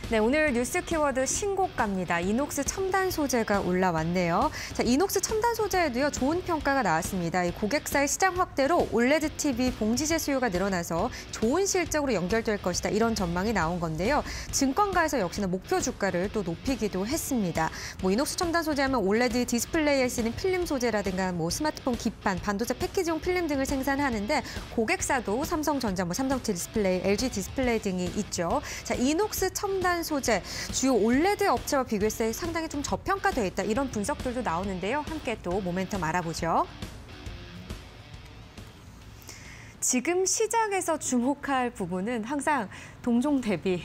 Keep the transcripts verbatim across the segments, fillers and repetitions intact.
네, 오늘 뉴스 키워드 신고가입니다. 이녹스 첨단 소재가 올라왔네요. 자, 이녹스 첨단 소재에도요, 좋은 평가가 나왔습니다. 이 고객사의 시장 확대로 올레드 티비 봉지재 수요가 늘어나서 좋은 실적으로 연결될 것이다. 이런 전망이 나온 건데요. 증권가에서 역시나 목표 주가를 또 높이기도 했습니다. 뭐 이녹스 첨단 소재하면 올레드 디스플레이에 쓰이는 필름 소재라든가 뭐 스마트폰 기판, 반도체 패키지용 필름 등을 생산하는데 고객사도 삼성전자, 뭐 삼성 디스플레이, 엘지 디스플레이 등이 있죠. 자, 이녹스 첨단 소재, 주요 올레드 업체와 비교했을 때 상당히 좀 저평가되어 있다. 이런 분석들도 나오는데요. 함께 또 모멘텀 알아보죠. 지금 시장에서 주목할 부분은 항상 동종 대비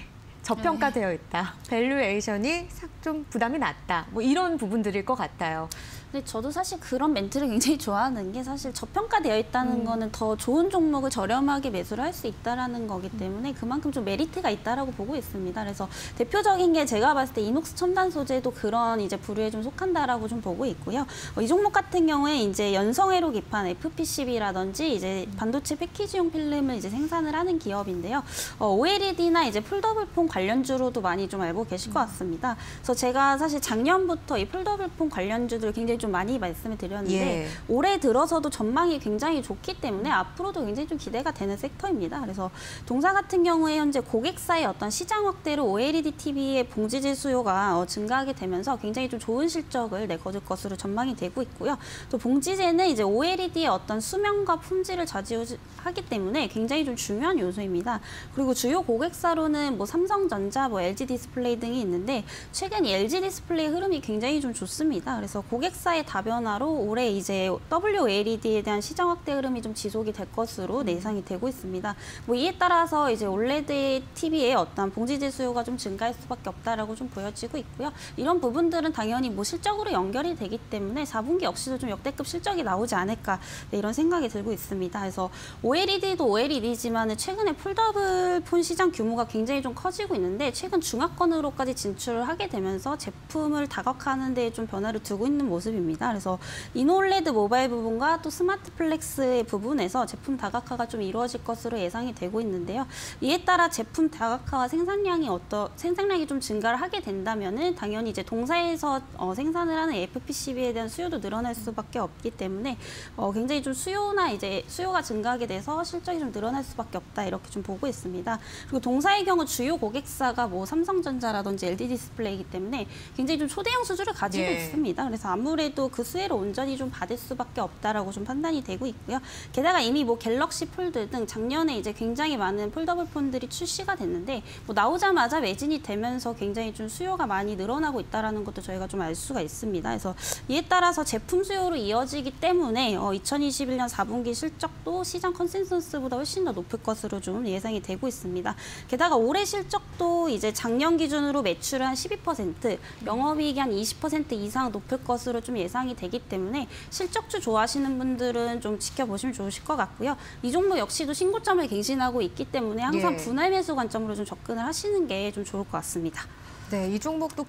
저평가되어 있다. 밸류에이션이 좀 부담이 낮다. 뭐 이런 부분들일 것 같아요. 근데 저도 사실 그런 멘트를 굉장히 좋아하는 게 사실 저평가되어 있다는 음. 거는 더 좋은 종목을 저렴하게 매수를 할 수 있다는 거기 때문에 그만큼 좀 메리트가 있다라고 보고 있습니다. 그래서 대표적인 게 제가 봤을 때 이녹스 첨단 소재도 그런 이제 부류에 좀 속한다라고 좀 보고 있고요. 어, 이 종목 같은 경우에 이제 연성회로 기판 에프피씨비라든지 이제 반도체 패키지용 필름을 이제 생산을 하는 기업인데요. 어, 오엘이디나 이제 폴더블폰 관련주로도 많이 좀 알고 계실 것 같습니다. 그래서 제가 사실 작년부터 이 폴더블폰 관련주들을 굉장히 좀 많이 말씀을 드렸는데 예. 올해 들어서도 전망이 굉장히 좋기 때문에 앞으로도 굉장히 좀 기대가 되는 섹터입니다. 그래서 동사 같은 경우에 현재 고객사의 어떤 시장 확대로 오엘이디 티비의 봉지재 수요가 어, 증가하게 되면서 굉장히 좀 좋은 실적을 내거둘 것으로 전망이 되고 있고요. 또 봉지재는 이제 오엘이디의 어떤 수명과 품질을 좌지우지하기 때문에 굉장히 좀 중요한 요소입니다. 그리고 주요 고객사로는 뭐 삼성전자, 뭐 엘지 디스플레이 등이 있는데 최근 이 엘지 디스플레이 흐름이 굉장히 좀 좋습니다. 그래서 고객사 의 다변화로 올해 이제 더블유오엘이디에 대한 시장 확대 흐름이 좀 지속이 될 것으로 예상이 되고 있습니다. 뭐 이에 따라서 이제 올레드 티비의 어떤 봉지재 수요가 좀 증가할 수밖에 없다라고 좀 보여지고 있고요. 이런 부분들은 당연히 뭐 실적으로 연결이 되기 때문에 사 분기 역시도 좀 역대급 실적이 나오지 않을까 네, 이런 생각이 들고 있습니다. 그래서 오엘이디도 오엘이디지만 최근에 폴더블폰 시장 규모가 굉장히 좀 커지고 있는데 최근 중하권으로까지 진출을 하게 되면서 제품을 다각화하는 데 좀 변화를 두고 있는 모습입니다. 그래서 이노올레드 모바일 부분과 또 스마트 플렉스의 부분에서 제품 다각화가 좀 이루어질 것으로 예상이 되고 있는데요. 이에 따라 제품 다각화와 생산량이 어떤 생산량이 좀 증가를 하게 된다면은 당연히 이제 동사에서 어, 생산을 하는 에프피씨비에 대한 수요도 늘어날 수밖에 없기 때문에 어, 굉장히 좀 수요나 이제 수요가 증가하게 돼서 실적이 좀 늘어날 수밖에 없다 이렇게 좀 보고 있습니다. 그리고 동사의 경우 주요 고객사가 뭐 삼성전자라든지 엘지 디스플레이이기 때문에 굉장히 좀 초대형 수주를 가지고 예. 있습니다. 그래서 아무래도 그 수혜를 온전히 좀 받을 수밖에 없다라고 좀 판단이 되고 있고요. 게다가 이미 뭐 갤럭시 폴드 등 작년에 이제 굉장히 많은 폴더블 폰들이 출시가 됐는데 뭐 나오자마자 매진이 되면서 굉장히 좀 수요가 많이 늘어나고 있다라는 것도 저희가 좀 알 수가 있습니다. 그래서 이에 따라서 제품 수요로 이어지기 때문에 어, 이천이십일 년 사 분기 실적도 시장 컨센서스보다 훨씬 더 높을 것으로 좀 예상이 되고 있습니다. 게다가 올해 실적도 이제 작년 기준으로 매출을 한 십이 퍼센트, 영업이익이 한 이십 퍼센트 이상 높을 것으로 좀 예상이 되기 때문에 실적주 좋아하시는 분들은 좀 지켜보시면 좋으실 것 같고요. 이 종목 역시도 신고점을 갱신하고 있기 때문에 항상 예. 분할 매수 관점으로 좀 접근을 하시는 게 좀 좋을 것 같습니다. 네, 이 종목도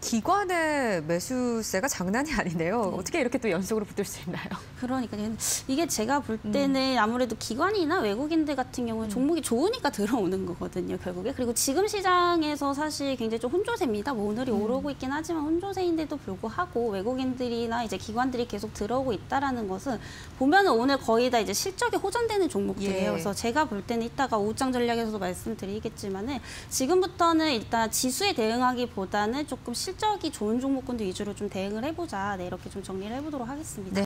기관의 매수세가 장난이 아니네요. 네. 어떻게 이렇게 또 연속으로 붙을 수 있나요? 그러니까요. 이게 제가 볼 때는 음. 아무래도 기관이나 외국인들 같은 경우는 종목이 좋으니까 들어오는 거거든요, 결국에. 그리고 지금 시장에서 사실 굉장히 좀 혼조세입니다. 뭐 오늘이 음. 오르고 있긴 하지만 혼조세인데도 불구하고 외국인들이나 이제 기관들이 계속 들어오고 있다라는 것은 보면은 오늘 거의 다 이제 실적에 호전되는 종목들이에요. 예. 그래서 제가 볼 때는 이따가 우장 전략에서도 말씀드리겠지만은 지금부터는 일단 지수에 대응하기보다 보다는 조금 실적이 좋은 종목군들 위주로 좀 대응을 해보자. 네, 이렇게 좀 정리를 해보도록 하겠습니다. 네.